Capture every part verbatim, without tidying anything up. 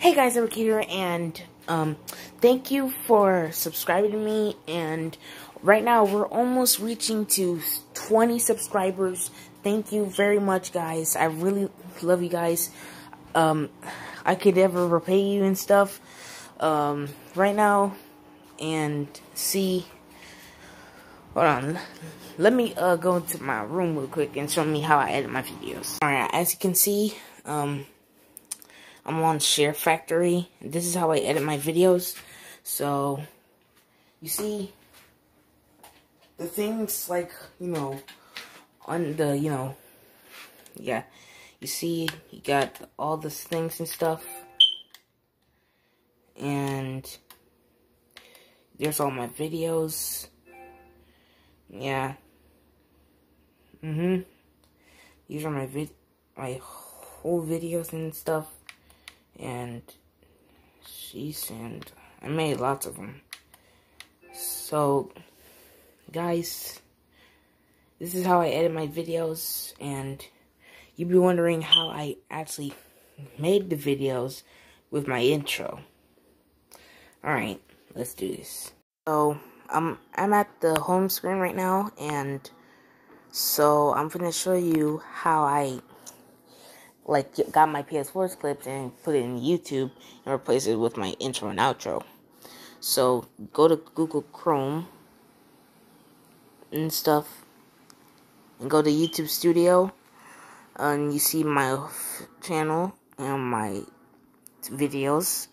Hey guys, I'm here, and um, thank you for subscribing to me. And right now, we're almost reaching to twenty subscribers. Thank you very much, guys. I really love you guys. Um, I could never repay you and stuff. Um, right now, and see. Hold on. Let me uh go into my room real quick and show me how I edit my videos. Alright, as you can see, um. I'm on Share Factory. This is how I edit my videos. So, you see, the things like, you know, on the, you know, yeah, you see, you got all the things and stuff. And there's all my videos. Yeah. Mm-hmm. These are my vid, my whole videos and stuff. And she's and I made lots of them. So, guys, this is how I edit my videos, and you'd be wondering how I actually made the videos with my intro. Alright, let's do this. So, um, I'm at the home screen right now, and so I'm gonna show you how I like got my P S four's clips and put it in YouTube and replace it with my intro and outro. So go to Google Chrome and stuff, and go to YouTube Studio, and you see my channel and my videos.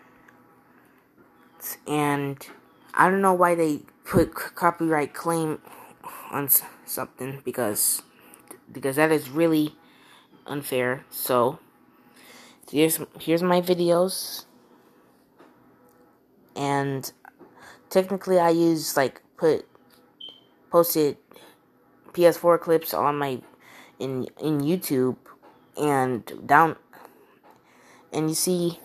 And I don't know why they put copyright claim on something, because because that is really unfair. So here's here's my videos, and technically I use like put posted P S four clips on my in in YouTube, and down and you see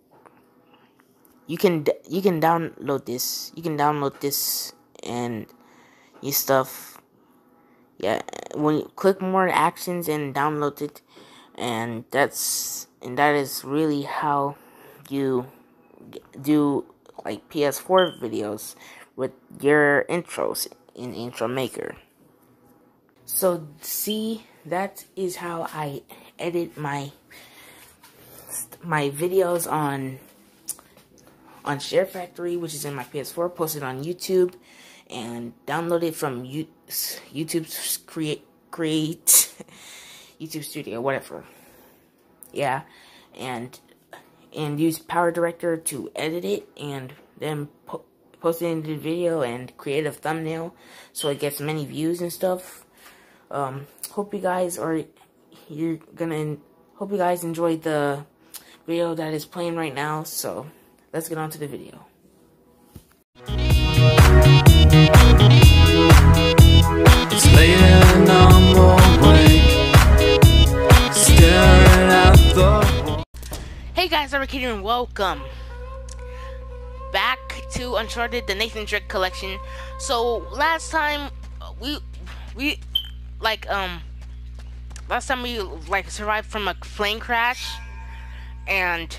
you can you can download this you can download this and you stuff. Yeah, when you click more actions and download it, and that's and that is really how you do like P S four videos with your intros in Intro Maker. So see, that is how I edit my my videos on on Share Factory, which is in my P S four, posted on YouTube, and download it from U YouTube's create create YouTube Studio, whatever. Yeah, and and use Power Director to edit it, and then po post it into the video and create a thumbnail so it gets many views and stuff. Um, hope you guys are you're gonna hope you guys enjoyed the video that is playing right now. So let's get on to the video. It's late and I'm awake, staring at the... Hey guys, I'm Ricky and welcome back to Uncharted, the Nathan Drake collection. So last time we we like um last time we like survived from a plane crash, and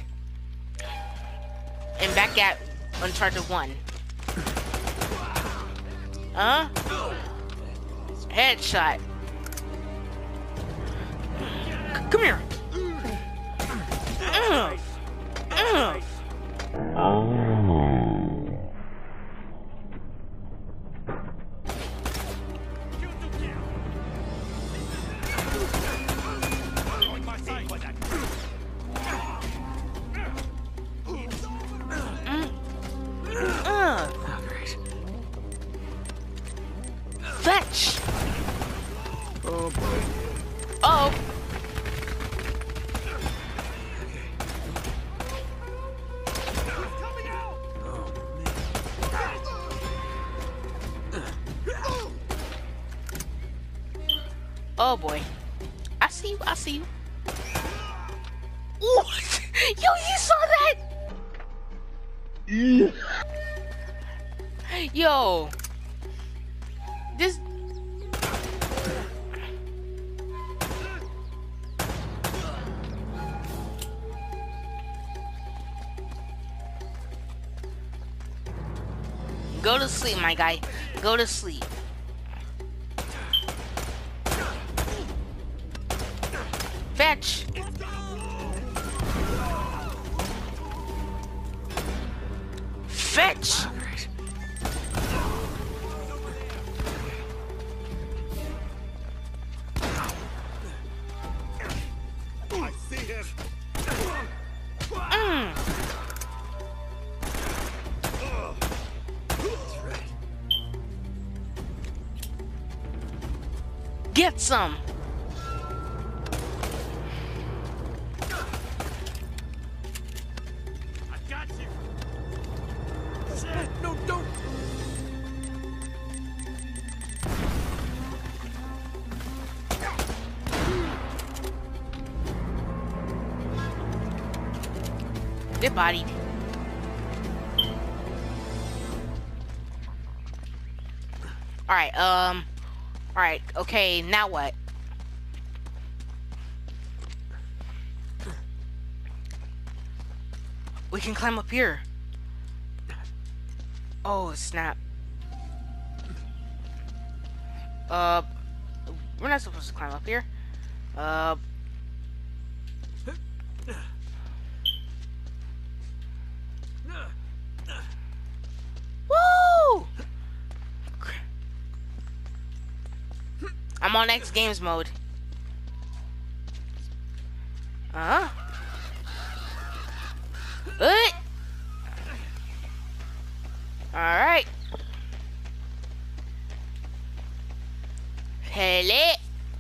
and back at Uncharted one. Huh? Headshot. C come here. Ugh. Ugh. Fetch! Oh boy. Oh! Oh boy. I see you, I see you. What? Yo, you saw that? Yo. This... Go to sleep, my guy. Go to sleep. Fetch. Fetch. I see him. Mm. Get some. I got you. Shit, no, don't. They're bodied. Alright, um... Alright, okay, now what? We can climb up here. Oh, snap. Uh... We're not supposed to climb up here. Uh... Woo! I'm on X Games mode. Uh huh. What? Alright. Hele.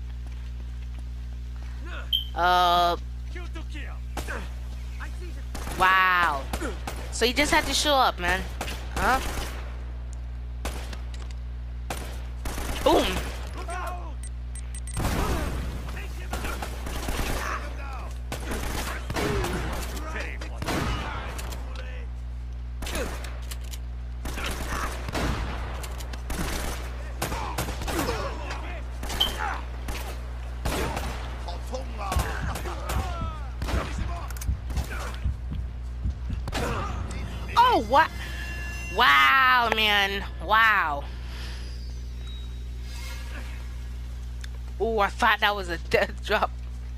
Uh. Wow. So you just had to show up, man. Huh? Boom. Oh, what? Wow, man. Wow. Oh, I thought that was a death drop.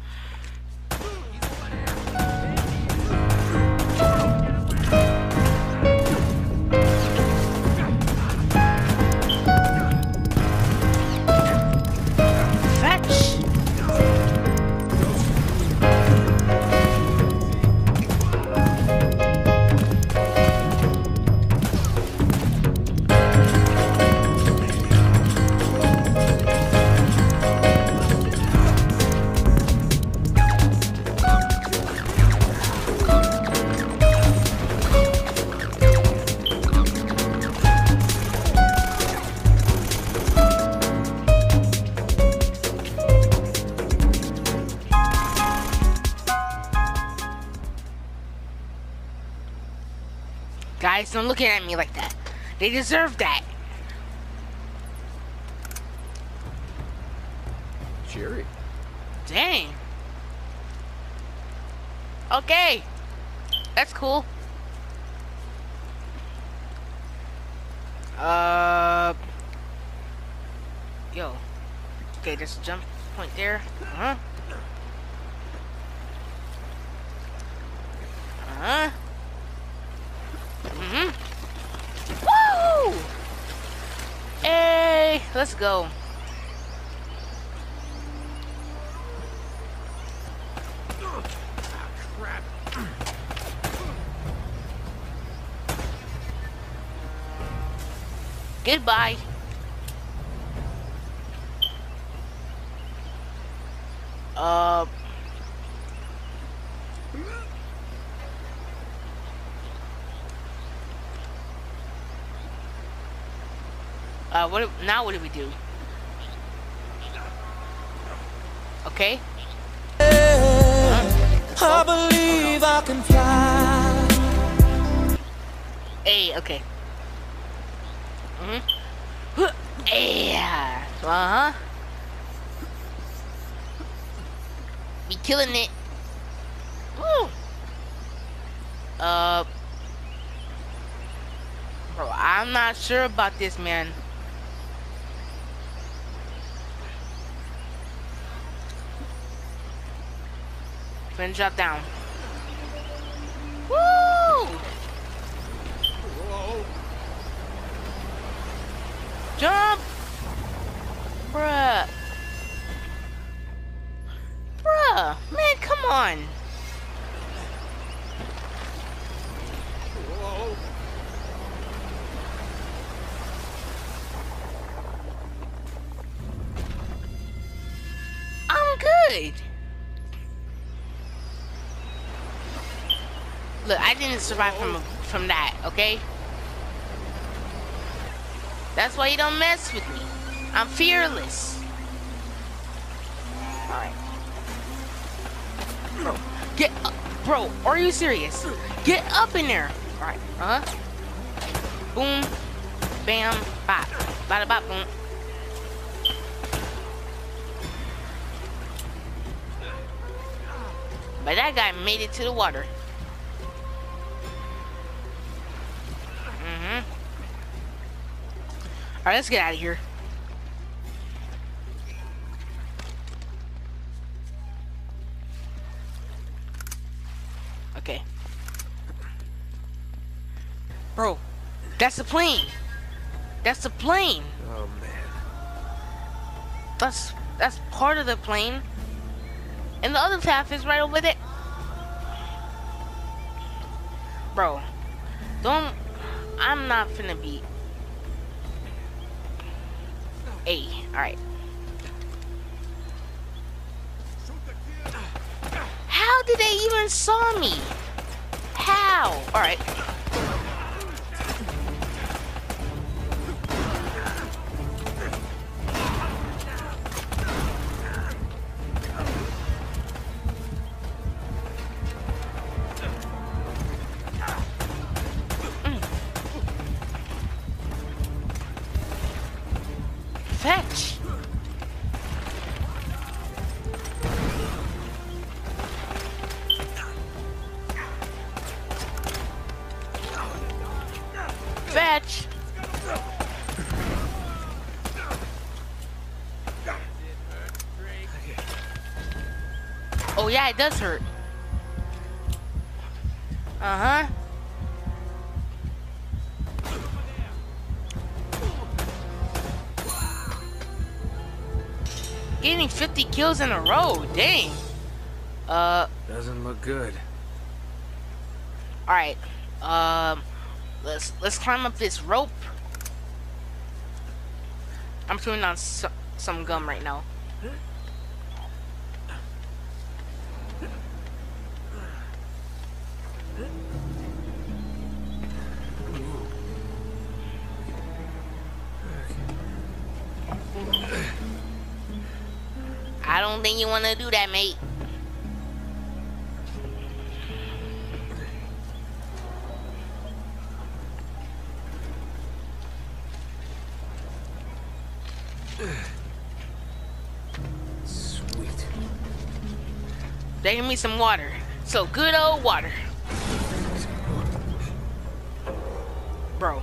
Guys, don't look at me like that. They deserve that. Jerry. Dang. Okay. That's cool. Uh. Yo. Okay, there's a jump point there. Uh huh. Uh huh. Mm-hmm. Woo! Hey, let's go. Crap. Goodbye. Uh. Uh, what do- now? What do we do? Okay. Huh? I believe I can fly. Hey, okay. Mhm. Huh. Yeah. Uh huh. Be killing it. Woo. Uh. Bro, I'm I'm not sure about this, man. Finna drop down. Woo! Whoa. Jump! Bruh. Bruh. Man, come on. Whoa. I'm good. Look, I didn't survive from from that, okay? That's why you don't mess with me. I'm fearless. Alright. Bro, get up. Bro, are you serious? Get up in there. Alright, uh huh. Boom. Bam. Bop. Bada bop boom. But that guy made it to the water. Mm-hmm. Alright, let's get out of here. Okay. Bro, that's the plane. That's the plane. Oh man. That's that's part of the plane. And the other half is right over there. Bro, don't. I'm not finna be. Hey, alright. How did they even saw me? How? Alright. Fetch. Fetch. Oh yeah, it does hurt. Uh-huh. Getting fifty kills in a row, dang. Uh. Doesn't look good. All right. Um. Let's let's climb up this rope. I'm chewing on so, some gum right now. I don't think you want to do that, mate. Sweet. They give me some water. So good old water. Bro.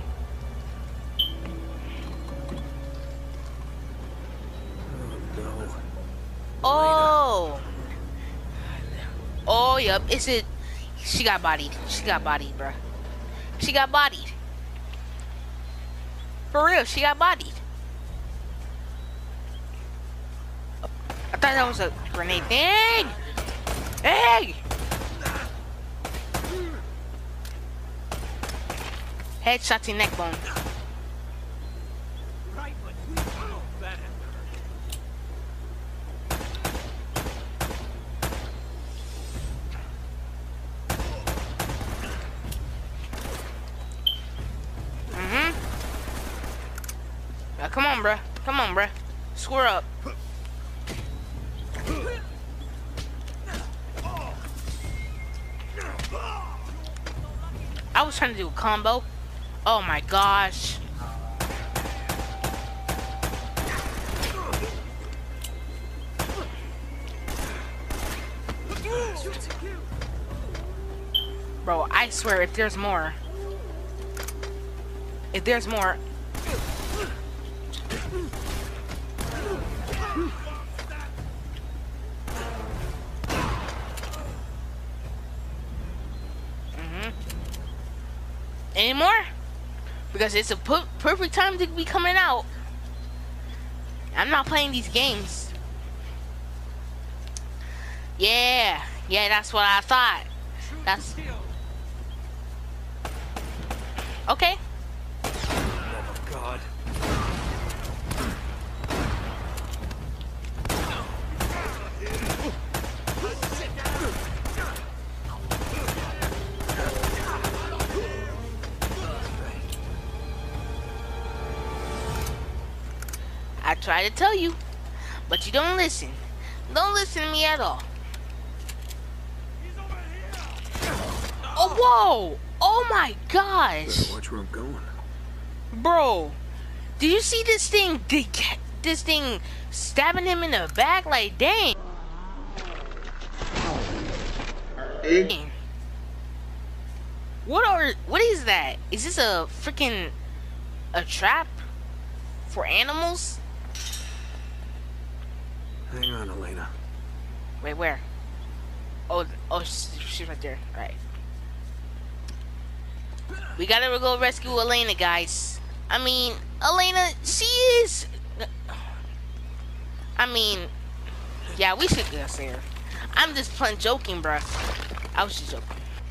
Oh. Oh, yep. It's it. She got bodied. She got bodied, bruh. She got bodied. For real, she got bodied. I thought that was a grenade. Dang! Hey! Headshot to neck bone. Right, but oh, that had to hurt. Mm-hmm. Now, come on, bruh. Come on, bruh. Square up. I was trying to do a combo. Oh my gosh. Bro, I swear if there's more. If there's more. Mm-hmm. Any more? Because it's a per perfect time to be coming out. I'm not playing these games. Yeah, yeah, that's what I thought. That's okay. Oh God. I try to tell you, but you don't listen. Don't listen to me at all. Oh, whoa! Oh my gosh! Better watch where I'm going. Bro, did you see this thing? This thing stabbing him in the back? Like, dang. Dang. What are? What is that? Is this a freaking a trap for animals? Hang on, Elena. Wait, where? Oh, oh, she's right there. All right. We gotta go rescue Elena, guys. I mean, Elena, she is. I mean, yeah, we should go see her. I'm just plain joking, bruh. I was just joking.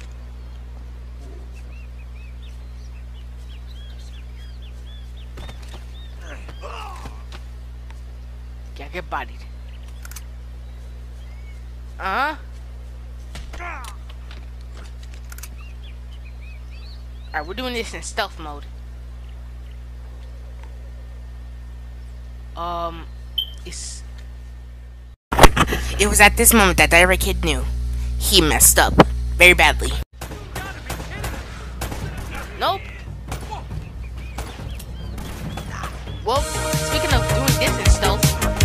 Yeah, get bodied. Uh huh. Alright, we're doing this in stealth mode. Um, it's. It was at this moment that the other kid knew he messed up very badly. Nope. Well, speaking of doing this in stealth.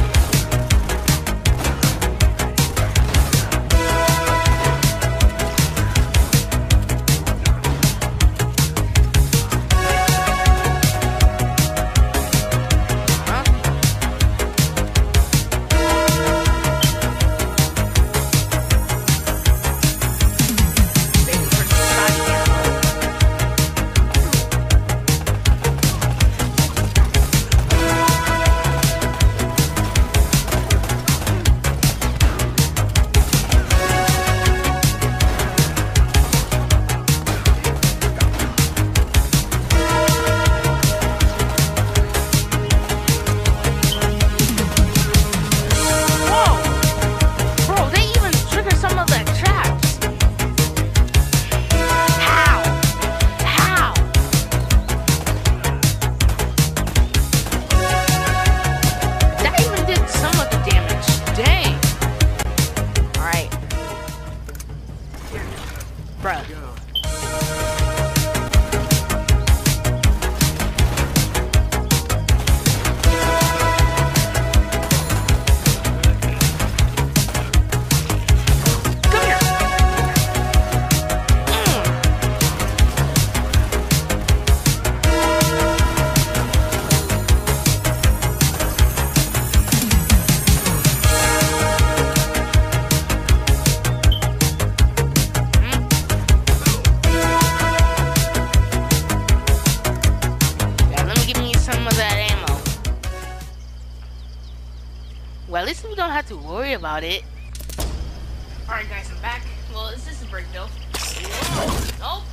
Well, at least we don't have to worry about it. Alright guys, I'm back. Well, is this a break though? Nope.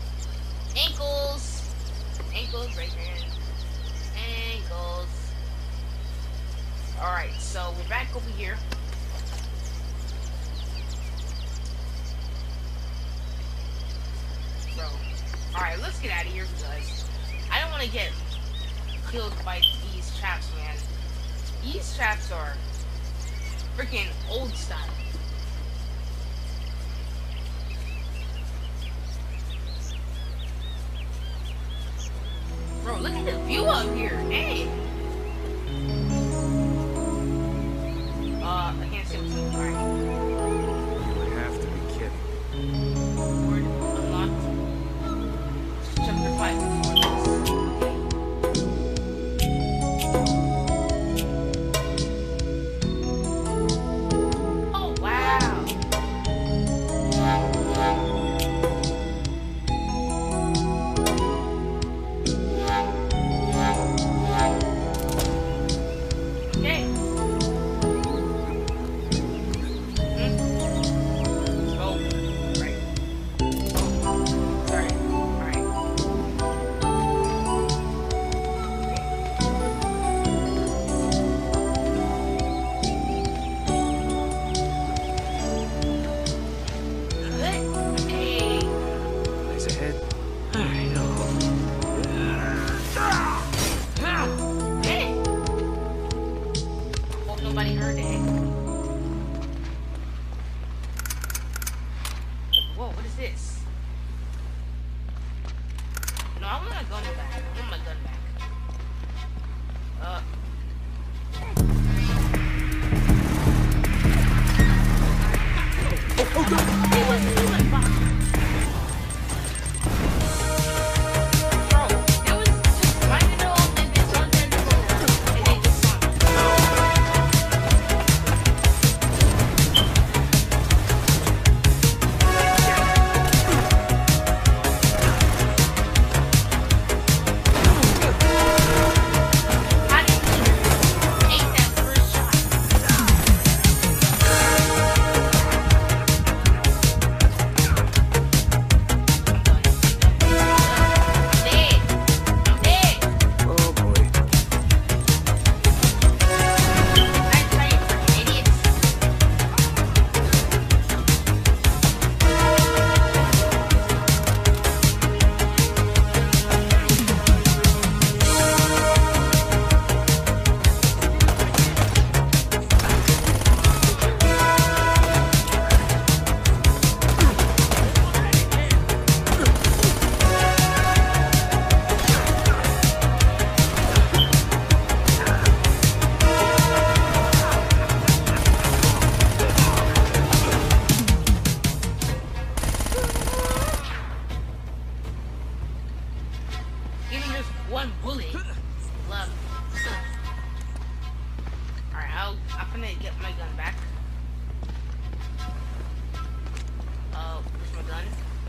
Ankles. Ankles right there. Ankles. Alright, so we're back over here. Bro. Alright, let's get out of here, guys. I don't want to get killed by these traps, man. These traps are freaking old style. Bro, look at the view up here. Hey. Uh, I can't see what's up. Alright. You have to be kidding. Word unlocked. Chapter five. enemies ahead. I know. Hey! Hope nobody heard it. Whoa, what is this? No, I want my gun back. I want my gun back. Uh. Oh, oh, no! It was me, like, fuck. Bro, there was just right in the middle of this on the road, and they just saw me. How did he take that first shot? Oh boy. Even just one bullet. Love. Alright, I'll, I'm gonna get my gun back. Uh, where's my gun?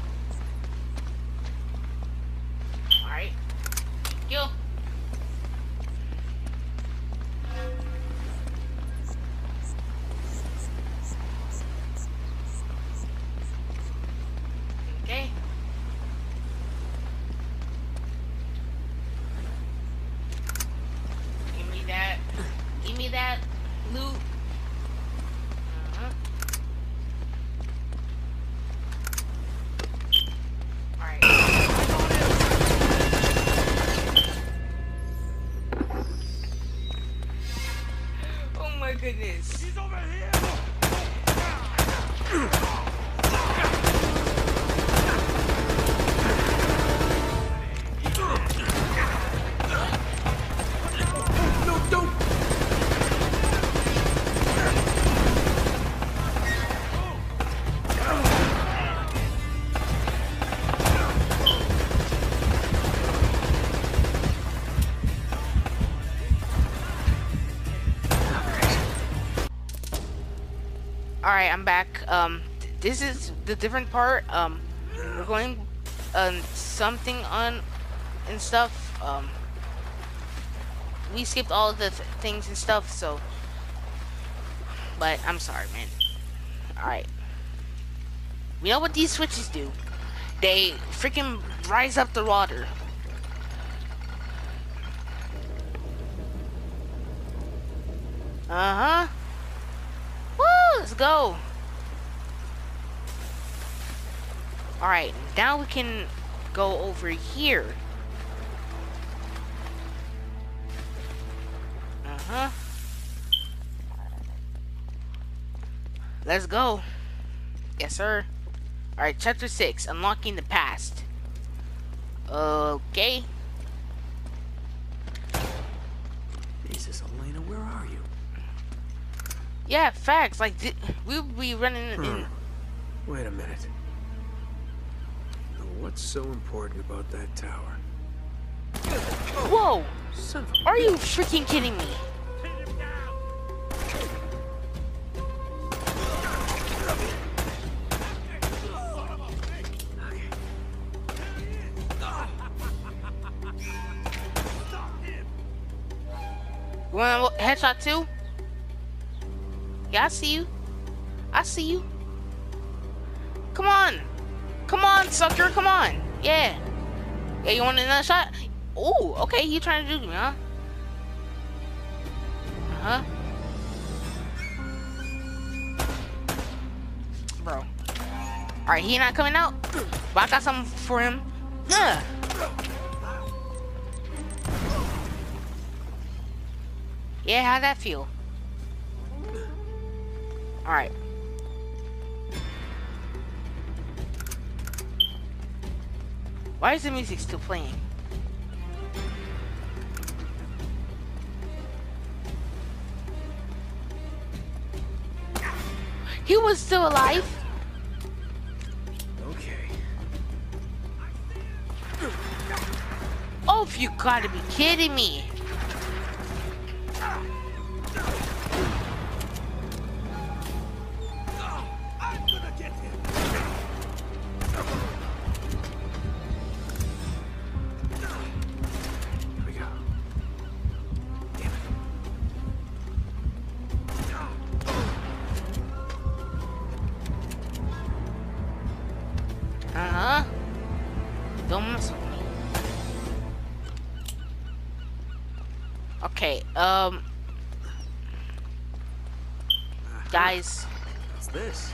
Alright. Kill. Okay. Give me that. Give me that loot. Uh-huh. Alright. Oh my goodness. He's over here! No, don't! Alright, I'm back. Um, th- this is the different part. Um, we're going um something on and stuff. Um, we skipped all of the th things and stuff, so. But I'm sorry, man. Alright. We know what these switches do. They freaking rise up the water. Uh huh. Woo! Let's go. Alright, now we can go over here. Uh-huh. Let's go. Yes, sir. Alright, chapter six, unlocking the past. Okay. Jesus, Elena, where are you? Yeah, facts. Like, th we'll be running in. Hmm. Wait a minute. Now, what's so important about that tower? Whoa! Son of a Are you freaking kidding me? You want a headshot too? Yeah, I see you. I see you. Come on. Come on, sucker. Come on. Yeah. Yeah, you want another shot? Ooh, okay. You trying to do me, huh? Uh-huh. Bro. Alright, he not coming out. But I got something for him. Ugh. Yeah, how'd that feel? Alright. Why is the music still playing? He was still alive. Okay. Oh, if you gotta be kidding me. I'm gonna get him. Here we go. Damn it. Uh-huh. Don't mess with me. Okay, um... guys. What's this?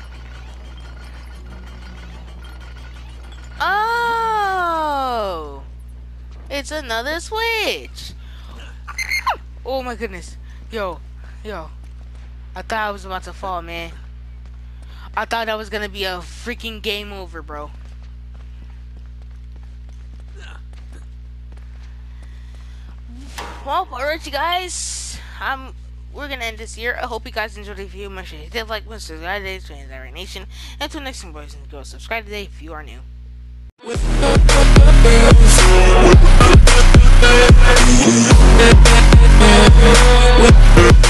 Oh! It's another switch! Oh my goodness. Yo, yo. I thought I was about to fall, man. I thought that was gonna be a freaking game over, bro. Well, alright, you guys. I'm. We're gonna end this here. I hope you guys enjoyed the video. Make sure you hit like, subscribe today, to the Nation. Until next time, boys and girls, subscribe today if you are new. With